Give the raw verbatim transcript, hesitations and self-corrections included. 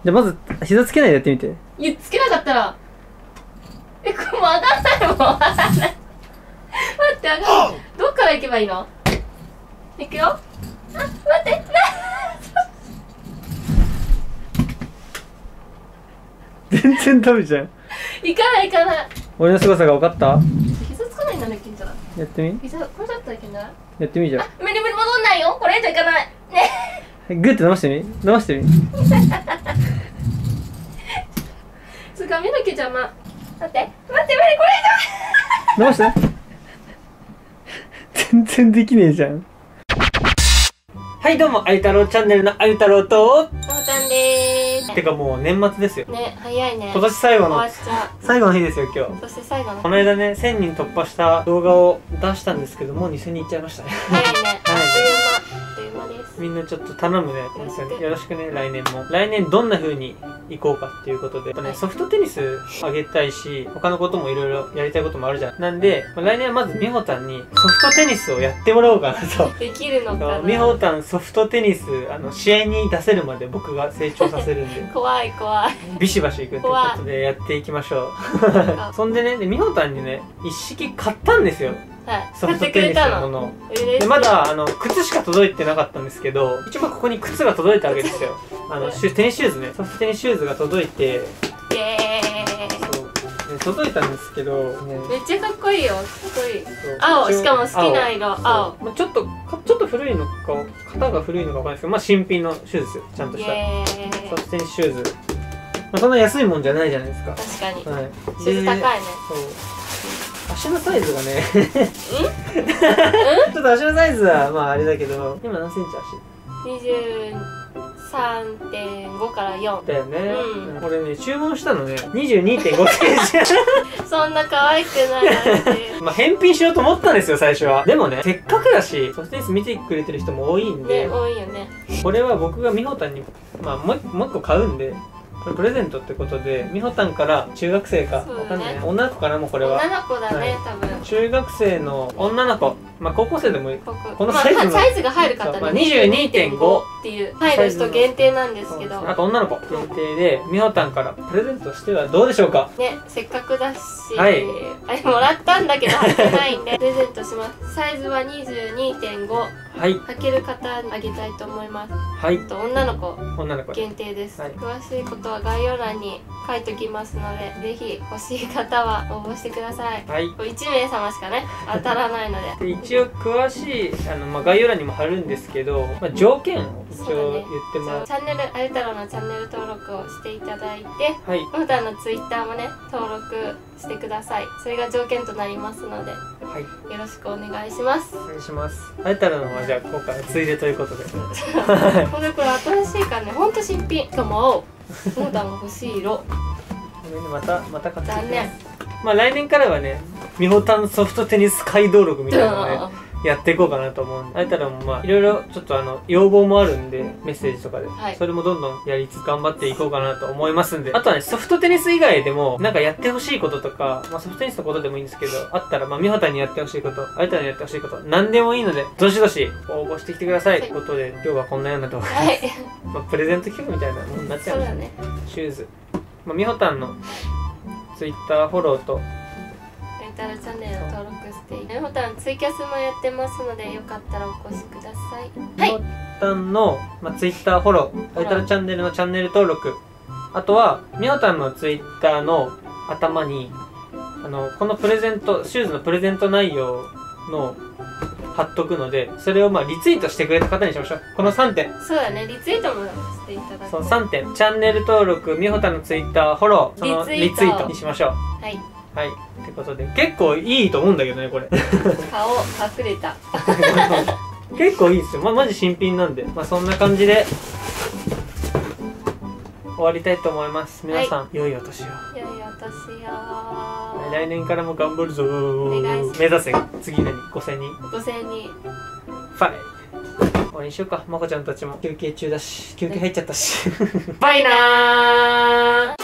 じゃあまず膝つけないでやってみて。 いやつけなかったらえこれもう上がんないもん上がんない待って上がんないどっから行けばいいの。行くよ。あ待って全然ダメじゃん。 行かない行かない。 俺の凄さが分かった。 膝つかないんだね、金ちゃん。 やってみ。 膝これだったらいけない。 やってみじゃん。 あ無理無理戻んないよ。これ以上いかないね。 グッて伸ばしてみ、伸ばしてみ。 つかみなきゃ邪魔。待って待って無理これ以伸ばして全然できねえじゃん。はいどうも、あゆ太郎チャンネルのあゆ太郎と上。のうたんでーす。 てかもう年末ですよね、早いね。 今年最後の終わっちゃ最後の日ですよ今日。 う。そして最後のこの間ねせんにん突破した動画を出したんですけど、もうにせんにんいっちゃいましたね。 早いね。あっという間。あっという間です。 みんなちょっと頼むね、本当によろしくね。来年も来年どんな風に行こうかっていうことで、やっぱね、 はいソフトテニスあげたいし、他のこともいろいろやりたいこともあるじゃん。なんで、まあ来年はまずみほたんにソフトテニスをやってもらおうかなと。 できるのかな。 みほたんソフトテニスあの試合に出せるまで僕が成長させるんで怖い怖い。 ビシバシいくってことでやっていきましょう。そんでね、でみほたんにね一式買ったんですよ、 はい。 ソ買ってくフトテニスれたの。 のものを。 嬉しい。 でまだあの靴しか届いてなかったんですけど、一応ここに靴が届いたわけですよ。あのシュテニスシューズね、ソフトテニスシューズが届いて、 イエーイ。 そうで届いたんですけど、ね、 めっちゃかっこいいよ。かっこいい。 そう青、 一応しかも好きな色、 青青。 まあ、ちょっとかちょっと古いのか型が古いのかわかんないですけど、まあ新品のシューズですよ、ちゃんとイしたエーイ。 ソフトテニスシューズ。まあ、そんな安いもんじゃないじゃないですか。 確かに。 はい。 シューズ高いね。 そう。足のサイズがねちょっと足のサイズはまああれだけど、今何センチ足にじゅうさんてんごからよん。 だよね。 うんこれね注文したのねにじゅうにてんごセンチそんな可愛くないなんて。 まあ返品しようと思ったんですよ最初は。でもねせっかくだしソフトテニス見てくれてる人も多いんで、 ね、多いよね。 これは僕がみほたんにまあもうもう一個買うんで、これプレゼントってことで、みほたんから中学生かそうだねわかんない、女の子かな、もうこれは女の子だね、 はい多分。 中学生の女の子、まあ高校生でもいい。 こここのサイズのまあ、サイズが入る方そうまあね、 にじゅうにてんごっていう入る人限定なんですけど、 あと女の子限定でみほたんからプレゼントしてはどうでしょうか。 ね、せっかくだし、 はいあれもらったんだけど履けないんでプレゼントします。サイズは にじゅうにてんご、 はい履ける方にあげたいと思います。 はい、 あと女の子女の子限定です、 はい詳しいことは概要欄に書いときますので、ぜひ欲しい方は応募してください。 はい。 これいち名様しかね当たらないのでで一応詳しいあの、まあ、概要欄にも貼るんですけど、まあ、条件を一そうだ応言ねってもらう。 チャンネルあゆ太郎のチャンネル登録をしていただいて、 はい普段のツイッターもね登録してください。それが条件となりますのでよはいろしくお願いしますお願いします。あえたらのはじゃあ今回はついでということでほんでこれ新しいからね、ほんと新品。しかも青普段が欲しい色。 ごめんね、またまた買ってきます。 残念。 まあ来年からはねみほたんソフトテニス会登録みたいなのをねやっていこうかなと思うんで、あえたらもまあいろいろちょっとあの要望もあるんで、メッセージとかで、 はい、 それもどんどんやりつつ頑張っていこうかなと思いますんで、あとはねソフトテニス以外でもなんかやってほしいこととか、まあ、ソフトテニスのことでもいいんですけどあったら、まあみほたんにやってほしいこと、あえたらにやってほしいこと何でもいいのでどしどし応募してきてください、 はい、 ということで今日はこんなような動画です、 はい、 まあプレゼント企画みたいなものになっちゃうんで、 そうだね。 シューズ、まあ、みほたんのツイッターフォローとあゆ太郎チャンネル登録していて、普段ツイキャスもやってますのでよかったらお越しください。 みほたんの、まあ、ツイッターフォロー、あゆたろチャンネルのチャンネル登録、あとはみほたんのツイッターの頭にあのこのプレゼントシューズのプレゼント内容の貼っとくので、それをまあリツイートしてくれた方にしましょう。このさんてん、 そうだね、リツイートもしていただく。 そのさんてん、チャンネル登録、みほたんのツイッターフォロー、そのリリツイートツイートにしましょう。 はいはい、ってことで結構いいと思うんだけどねこれ顔隠れた結構いいですよ、ま、マジ新品なんで、まあそんな感じで終わりたいと思います。皆さん、はい、良いお年を。 良いお年を。 来年からも頑張るぞー。 お願いします。 目指せ次何ごせんにんごせんにん。 ファイ終わりにしようか。まこちゃんたちも休憩中だし休憩入っちゃったしバイなー。